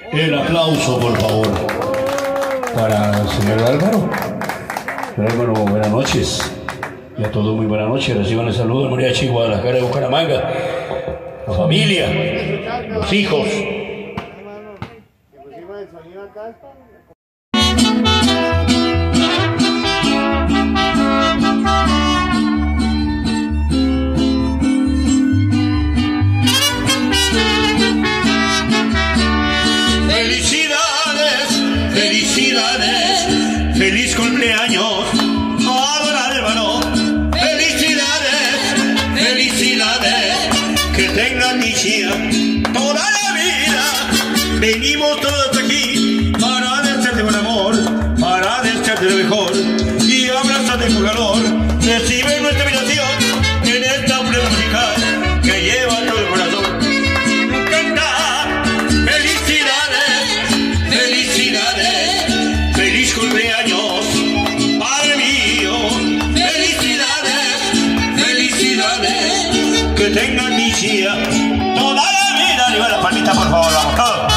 El aplauso, por favor, para el señor Álvaro. Señor Álvaro, buenas noches. Y a todos muy buenas noches. Reciban el saludo del Mariachi Guadalajara de Bucaramanga. La familia, los hijos. Feliz cumpleaños a don Álvaro. Felicidades, felicidades, que tengan dicha toda la vida. Venimos todos aquí para desearte buen amor, para desearte lo mejor y abrazarte con calor. Recibe nuestra invitación en esta prueba musical que lleva todo el corazón. Canta, felicidades, felicidades, feliz cumpleaños. Que tengan dicha toda la vida. Arriba la palmita, por favor, vamos todos.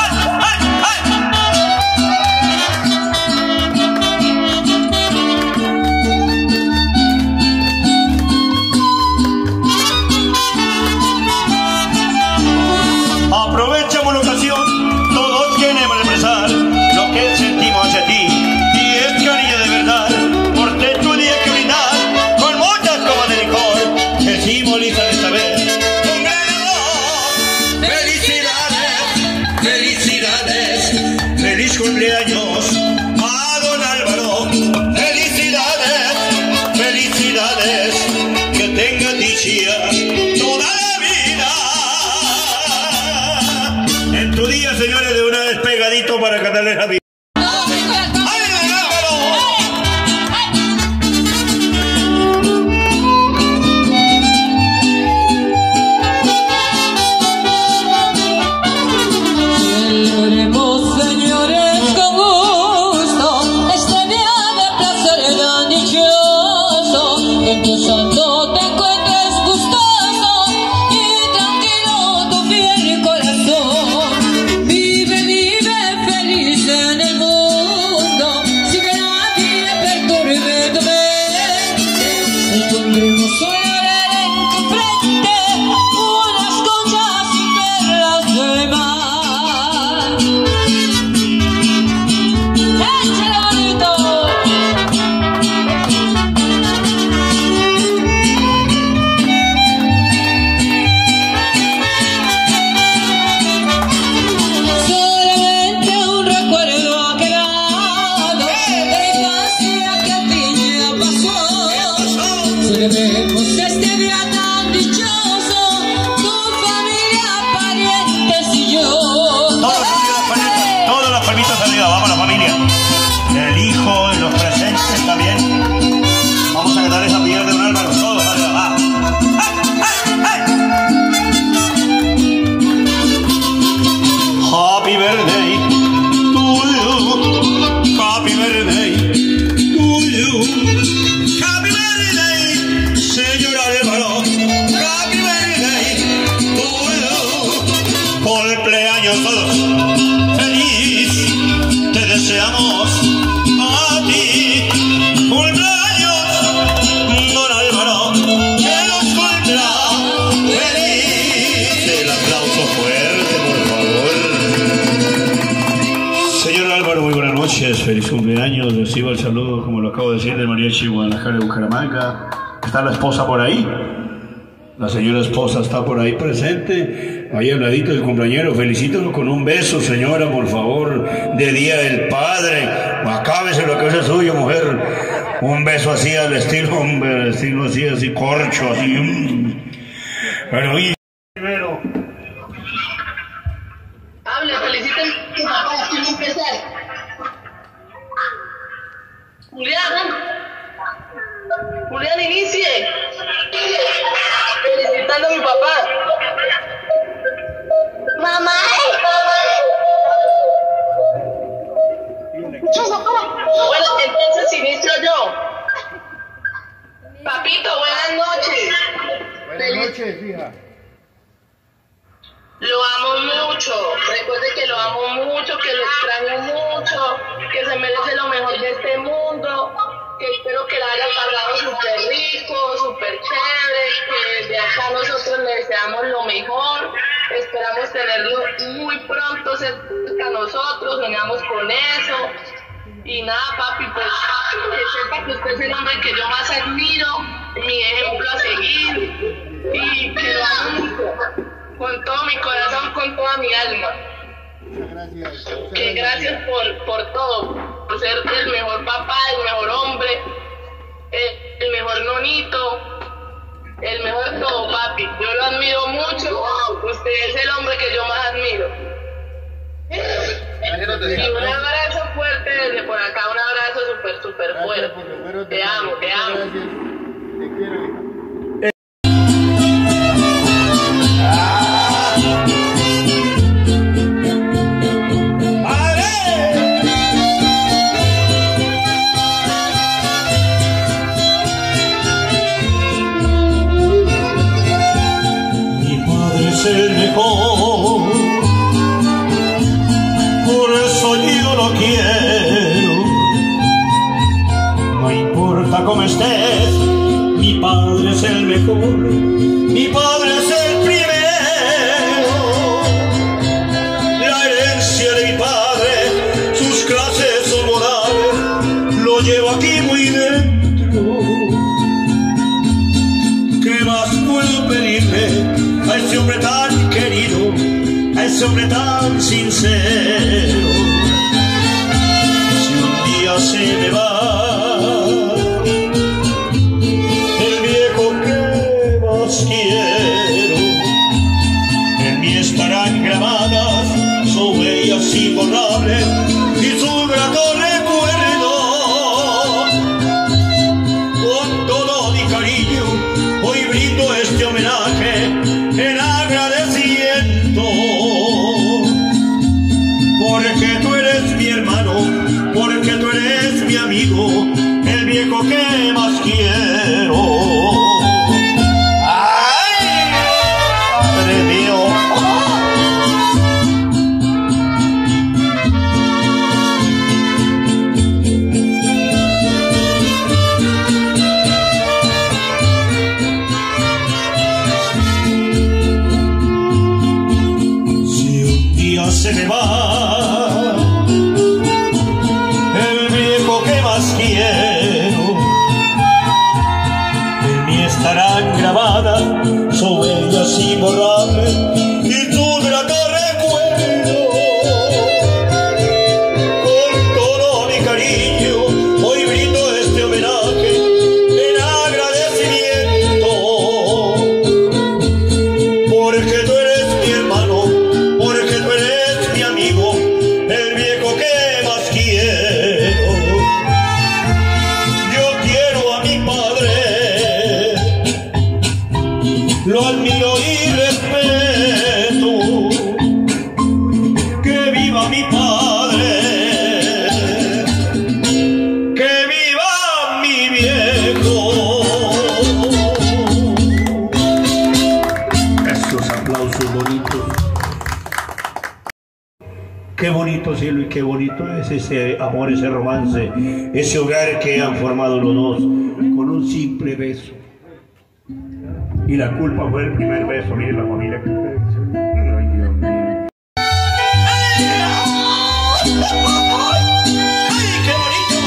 Aprovechamos la ocasión, todos queremos expresar lo que sentimos hacia ti, y es cariño de verdad. Por tu día que brindar con muchas copas de licor, que simboliza esta vez un gran amor. Felicidades, felicidades, feliz cumpleaños a don Álvaro. Felicidades, felicidades, que tenga dicha toda la vida. En tu día, señores, de una vez pegadito para cantarles la vida. Feliz cumpleaños, reciba el saludo, como lo acabo de decir, del Mariachi Guadalajara de Bucaramanga. ¿Está la esposa por ahí? La señora esposa está por ahí presente, ahí al ladito del cumpleañero. Felicítalo con un beso, señora, por favor, de Día del Padre. Acábese lo que es suyo, mujer. Un beso así al estilo, hombre, al estilo así, corcho, así. Pero, y primero. Hable, feliciten a tu papá, sin empezar. Julián, inicie. Felicitando a mi papá. Mamá. Bueno, entonces inicio yo. Papito, buenas noches. Buenas noches, hija. amo mucho, que lo extraño mucho, que se merece lo mejor de este mundo, que espero que la haya pasado súper rico, súper chévere, que de acá nosotros le deseamos lo mejor, esperamos tenerlo muy pronto cerca a nosotros, soñamos con eso. Y nada, papi, pues que sepa que usted es el hombre que yo más admiro, mi ejemplo a seguir, y que lo amo mucho, con todo mi corazón, con toda mi alma. Que gracias por todo, por ser el mejor papá, el mejor hombre, el mejor nonito, el mejor todo, papi. Yo lo admiro mucho, usted es el hombre que yo más admiro. Y un abrazo fuerte desde por acá, un abrazo súper fuerte. Te amo, te amo. Te quiero, hija. Mi padre es el mejor, por eso yo lo quiero. No importa cómo estés, mi padre es el mejor, mi padre es el primero. La herencia de mi padre, sus clases son morales, lo llevo aquí muy dentro. ¿Qué más puedo pedirle a ese hombre tan querido, a ese hombre tan sincero? Si un día se me va el viejo que más quiero, en mí estarán grabadas sus huellas imborrables y su grato recuerdo. Con todo mi cariño hoy brindo este homenaje en agradecimiento, porque tú eres mi hermano, porque tú eres mi amigo, el viejo que más quiero. ¡Ay, padre mío! Si un día se me va el viejo que más quiero, en mí estarán grabadas sus huellas imborrables y tu grato recuerdo. Con todo mi cariño hoy brindo este homenaje en agradecimiento, porque tú eres mi hermano, porque tú eres mi amigo, el viejo que más quiero. Yo quiero a mi padre, lo admiro y respeto. Que viva mi padre, que viva mi viejo. Estos aplausos bonitos. Qué bonito cielo y qué bonito es ese amor, ese romance, ese hogar que han formado los dos con un simple beso. Y la culpa fue el primer beso, miren la familia que ustedes. Ay, Dios mío. ¡Ay, qué bonito!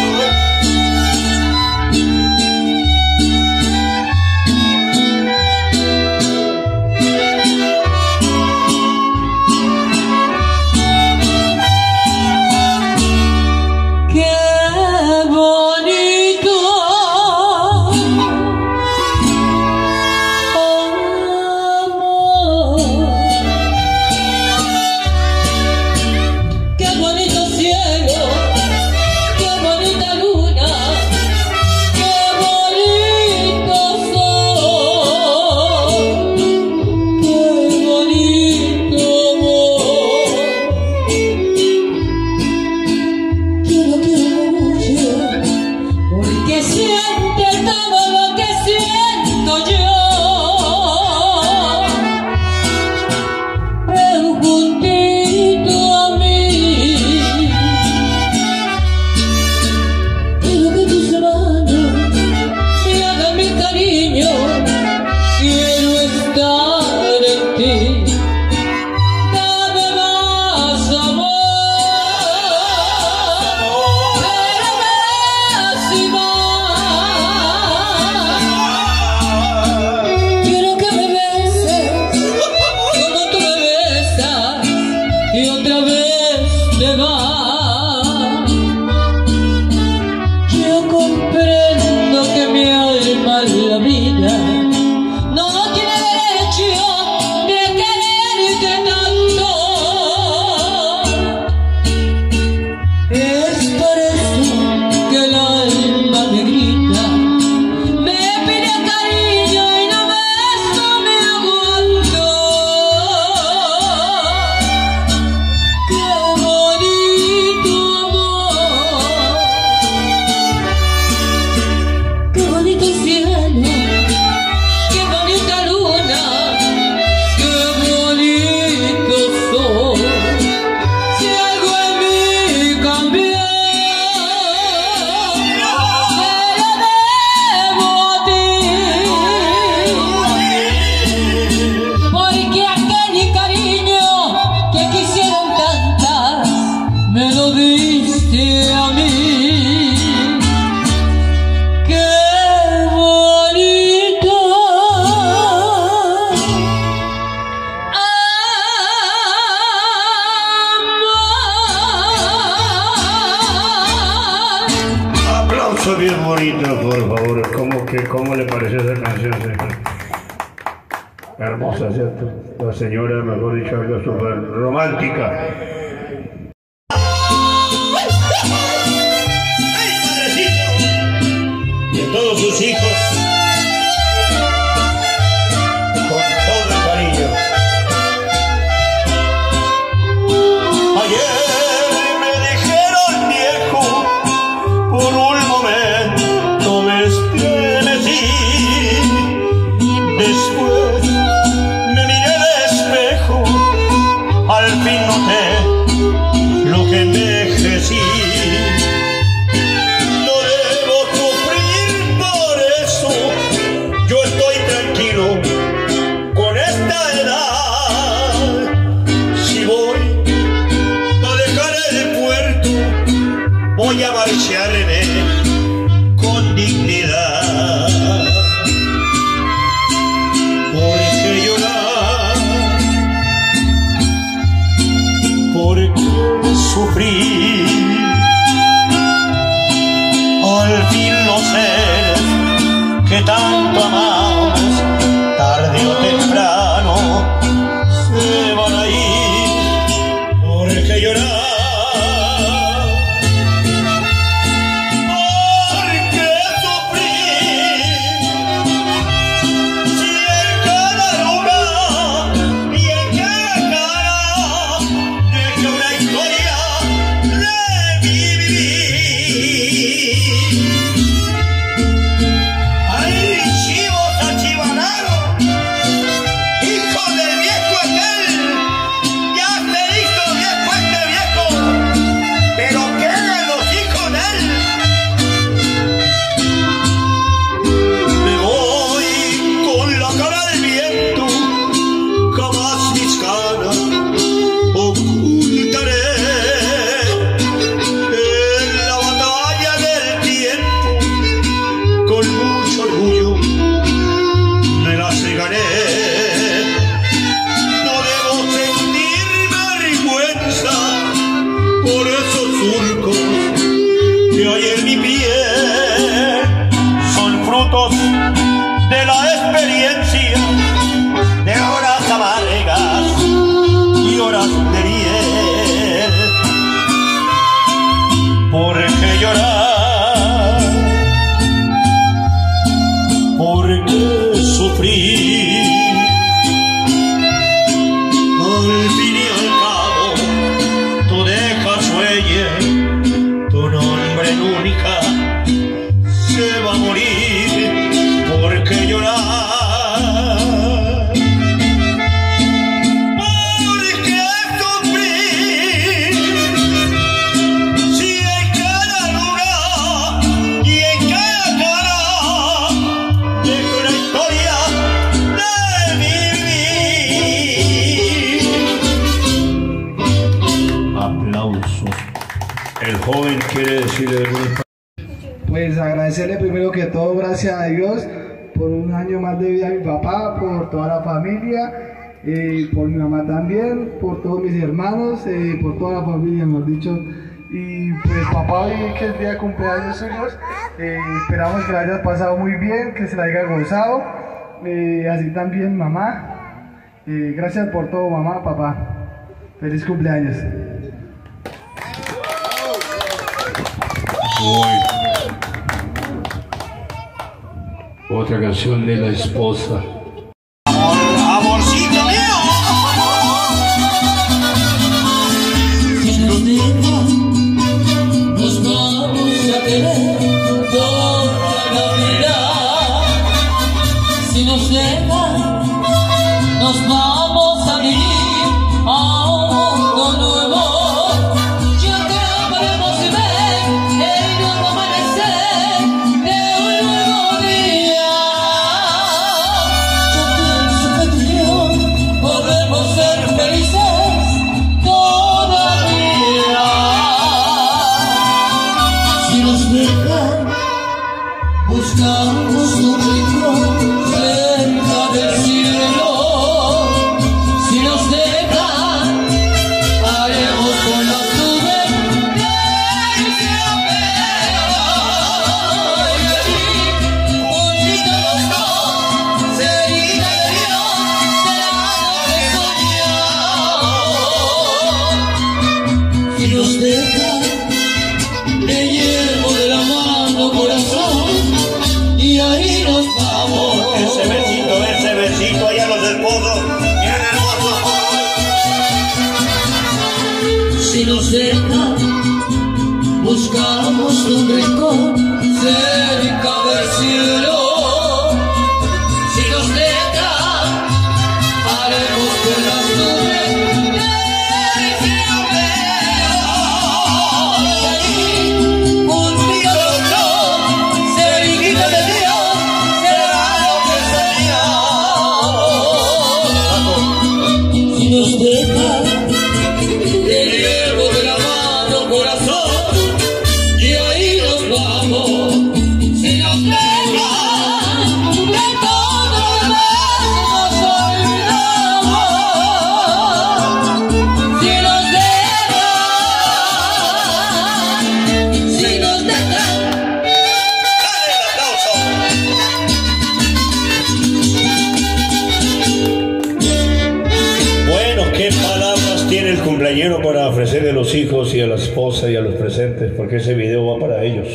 Qué bonito amor. se va. Yo comprendo que mi alma en la vida no tiene derecho de quererte tanto. Es por eso que el alma me grita, me pide cariño y no me aguanto. Qué bonito amor, qué bonito cielo, qué bonita luna, qué bonito sol. Si algo en mí cambió, se lo debo a ti, porque aquel cariño que quisieron tantas me lo diste a mí. Qué bonito amor. Aplauso bien bonito, por favor. ¿Cómo le pareció esa canción, señor? Hermosa, ¿cierto? La señora, mejor dicho, algo súper romántica. ¡Ay, padrecito! Y a todos sus hijos, con todo el cariño. Ayer me dijeron viejo, por un momento me estremecí. Después me miré al espejo, al fin noté lo que envejecí. No debo sufrir por eso, yo estoy tranquilo con esta edad. Si voy a dejar el puerto, voy a marcharme con dignidad. Porque llorar, porque sufrir, al fin los seres que tanto amamos, tarde o temprano se van a ir. Porque llorar, porque sufrir, si en cada lugar y en cada cara deja una historia de vivir. ¡Ay, chivos achivanados! ¡Hijo del viejo aquel! ¡Ya se hizo viejo este viejo! ¡Pero quedan los hijos de él! Me voy con la cara del viento, jamás mis caras ocultaré. En la batalla del tiempo, con mucho orgullo me la cegaré. No debo sentir vergüenza por esos surcos que hay en mi piel. Son frutos de la experiencia, de horas amargas y horas de miel. Porque llorar, porque sufrir, al fin y al cabo tú dejas huella, tu nombre nunca se va a morir. Porque llorar, porque sufrir, si en cada lugar y en cada cara deja una historia de vivir. Aplausos. El joven quiere decirle algunas palabras. Pues agradecerle primero que todo, gracias a Dios, por un año más de vida a mi papá, por toda la familia por mi mamá también, por todos mis hermanos, por toda la familia, mejor dicho. Y pues papá, hoy que es día de cumpleaños suyos, esperamos que la haya pasado muy bien, que se la haya gozado, así también mamá. Gracias por todo, mamá, papá. Feliz cumpleaños. Otra canción de la esposa. Amorcito mío. Si nos dejan, nos vamos a querer toda la vida. Si nos dejan, nos vamos a vivir a un mundo nuevo. Yo creo que podemos ver el nuevo amanecer de un nuevo día. Yo pienso que tú y yo podemos ser felices todavía. Si nos dejan, buscamos un rincón cerca del cielo. Si nos dejan, haremos con las nubes del cielo. Y allí, juntitos los dos, cerquita de Dios, será lo que soñamos. Si nos dejan, le llevo de la mano corazón y ahí nos vamos. Ese besito allá los del pozo. Bien hermoso. Si nos dejan, buscamos un rincón cerca del cielo. Si nos dejan, haremos con las nubes del cielo. Y allí, juntitos los dos, cerquita de Dios, será lo que soñamos. Si nos dejan, te llevo de la mano corazón y ahí nos vamos. Si nos dejan, de todo lo demás nos olvidamos. Si nos dejan, Dale el aplauso. Bueno, ¿qué palabras tiene el cumpleañero para ofrecerle a los hijos y a la esposa y a los presentes? Porque ese video va para ellos.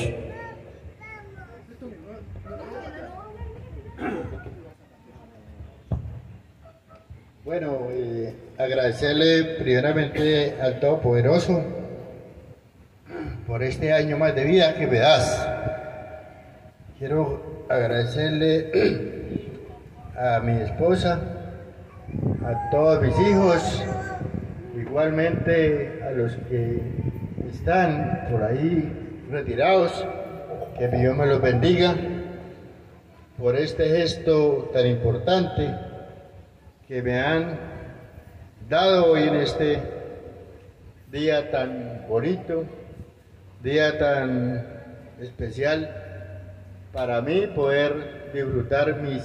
Bueno, agradecerle primeramente al Todopoderoso por este año más de vida que me das. Quiero agradecerle a mi esposa, a todos mis hijos, igualmente a los que están por ahí retirados, que Dios me los bendiga por este gesto tan importante que me han dado hoy en este día tan bonito, día tan especial para mí, poder disfrutar mis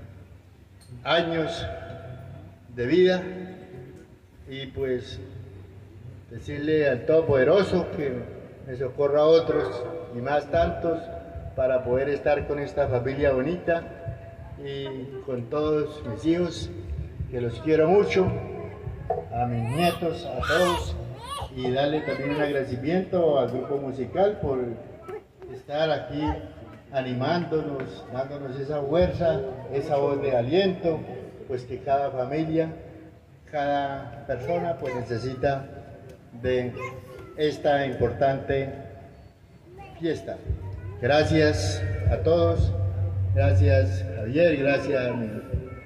años de vida y pues decirle al Todopoderoso que me socorra a otros y más tantos para poder estar con esta familia bonita y con todos mis hijos, que los quiero mucho, a mis nietos, a todos, y darle también un agradecimiento al grupo musical por estar aquí animándonos, dándonos esa fuerza, esa voz de aliento, pues que cada familia, cada persona pues necesita de esta importante fiesta. Gracias a todos, gracias Javier, gracias a mis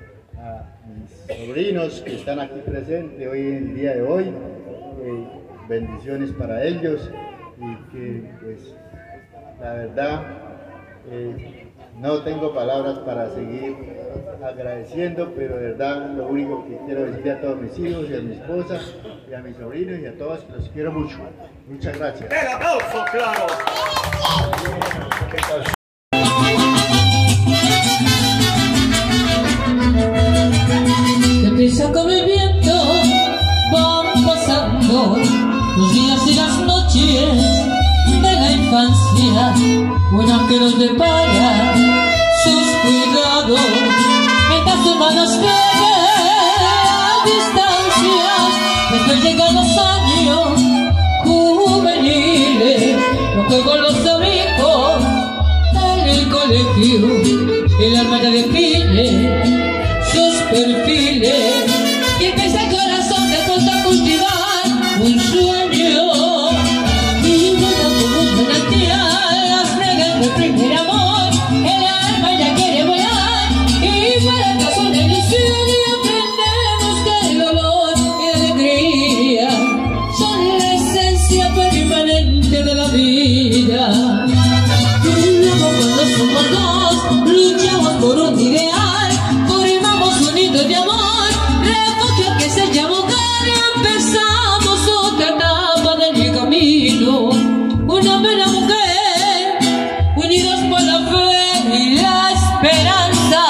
sobrinos que están aquí presentes hoy en el día de hoy. Bendiciones para ellos y que pues la verdad no tengo palabras para seguir agradeciendo, pero de verdad lo único que quiero decirle a todos mis hijos y a mi esposa y a mis sobrinos y a todos que los quiero mucho. Muchas gracias. ¡El aplauso, claro! Te pienso una que nos depara sus cuidados, mientras sus manos queden a distancias. Después llegan los años juveniles, los juegos, los abrigos, el colegio, el alma ya define sus perfiles y empieza el corazón de pronto a cultivar un sueño. Y luego como un manantial las regas del primer amor, el alma ya quiere volar y para que son ilusión y aprendemos que el dolor y la alegría son la esencia permanente de la vida. Y luego cuando somos dos luchamos por un ideal, formamos un hito de amor, refugio que se llama hogar, y empezamos otra etapa de mi camino. Un hombre y una mujer unidos por la fe y la esperanza.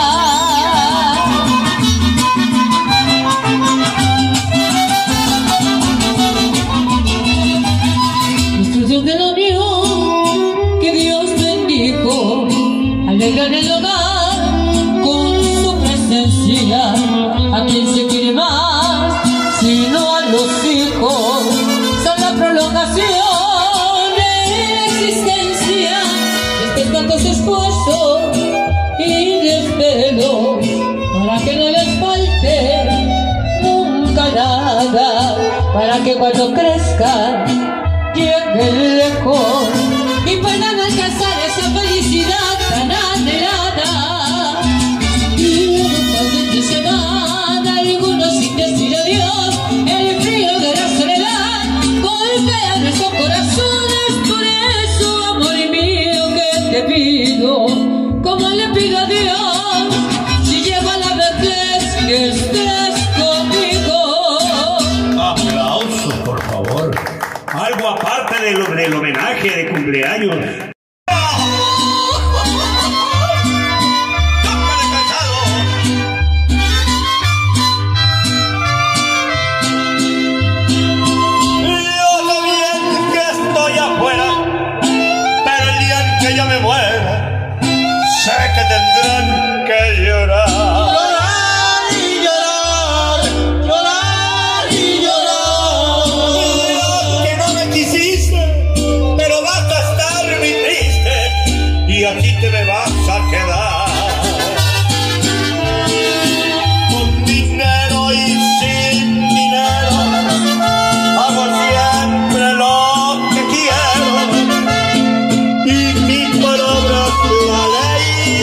Nuestro Dios de la unión que Dios bendijo alegran el hogar con su presencia. A quien se quiere más, sino a los hijos, son la prolongación de la existencia. Después tantos esfuerzos y desvelos para que no les falte nunca nada, para que cuando crezcan lleguen lejos y puedan alcanzar esa felicidad tan anhelada. Y luego cuando se van algunos sin decir adiós, el frío de la soledad golpea nuestros corazones. Por eso, amor mío, que te pido, como le pido a Dios, si llego a la vejez, que estés conmigo. Aplausos, por favor. Algo aparte del homenaje de cumpleaños. Tendrán que llorar. Llorar y llorar, llorar y llorar. Que no me quisiste, pero vas a estar muy triste y aquí te me vas a quedar. Con dinero y sin dinero hago siempre lo que quiero y mis palabras la ley.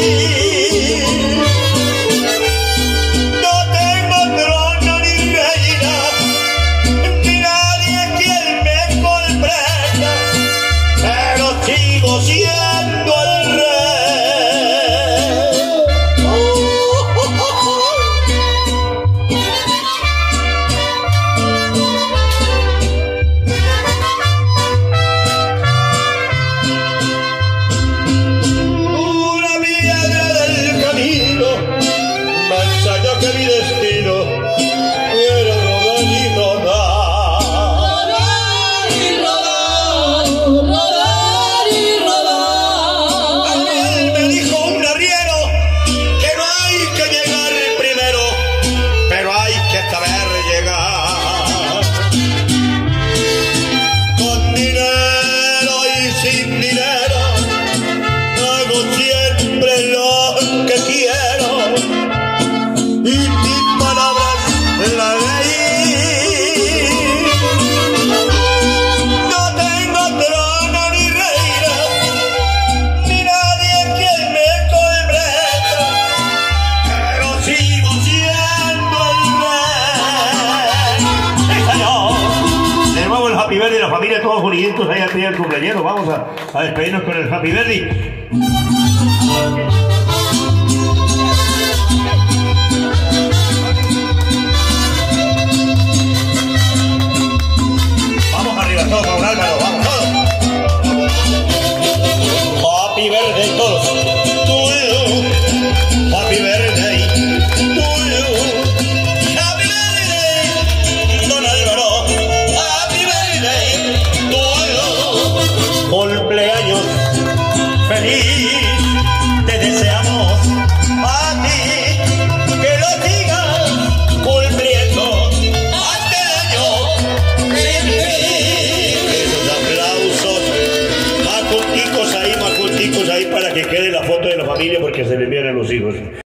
No tengo trono ni reina, ni nadie quien me comprenda, pero sigo siendo el rey. Una piedra del camino, más allá que mi destino, quiero rodar y rodar. Rodar y rodar, rodar y rodar. Aquel me dijo un arriero que no hay que llegar primero, pero hay que saber llegar. Con dinero y sin dinero hago siempre lo que quiero y mis palabras la ley. No tengo trono ni reina, ni nadie quien me comprenda, pero sigo siendo el rey. ¡Sí, señor! Le vamos el Happy Birthday a la familia, todos uniditos ahí al día del cumpleaños. Vamos a despedirnos con el Happy Birthday. Vamos arriba todos, con Álvaro, vamos todos. Happy birthday todos. To you. Happy birthday to you. Happy birthday, don Álvaro. Happy birthday to you. Cumpleaños familia porque se le envían a los hijos.